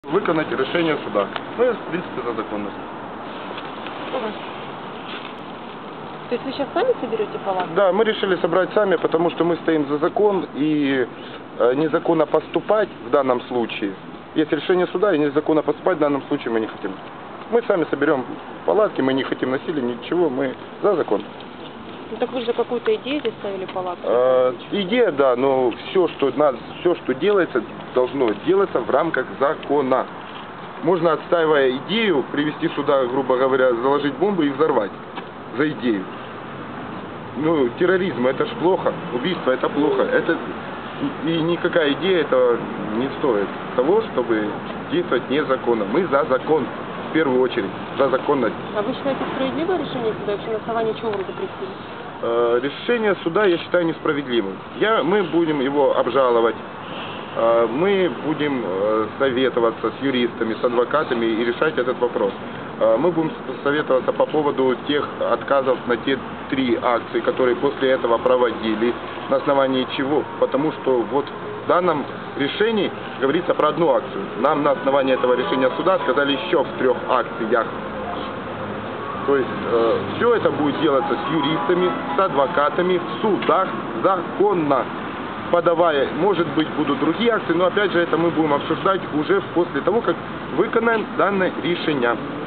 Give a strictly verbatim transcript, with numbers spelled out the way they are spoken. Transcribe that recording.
Виконати рішення суда. Ну, в принципе, за законность. Ага. То есть вы сейчас сами соберете палатку? Да, мы решили собрать сами, потому что мы стоим за закон, и э, незаконно поступать в данном случае, есть решение суда, и незаконно поступать в данном случае мы не хотим. Мы сами соберем палатки, мы не хотим насилия, ничего, мы за закон. Ну так вы же какую-то идею здесь ставили палатку? Э, идея, да, но все, что надо, все, что делается, должно делаться в рамках закона. Можно, отстаивая идею, привести сюда, грубо говоря, заложить бомбу и взорвать за идею. Ну, терроризм, это ж плохо, убийство это плохо. Это, и никакая идея этого не стоит того, чтобы действовать незаконно. Мы за закон, в первую очередь, за законность. А вы считаете справедливое решение суда, вообще на основании чего вы запретили? Э, решение суда я считаю несправедливым. Я, мы будем его обжаловать. Мы будем советоваться с юристами, с адвокатами и решать этот вопрос. Мы будем советоваться по поводу тех отказов на те три акции, которые после этого проводили, на основании чего. Потому что вот в данном решении говорится про одну акцию. Нам на основании этого решения суда сказали еще в трех акциях. То есть э, все это будет делаться с юристами, с адвокатами, в судах законно. Подавая, может быть, будут другие акции, но опять же это мы будем обсуждать уже после того, как выполним данное решение.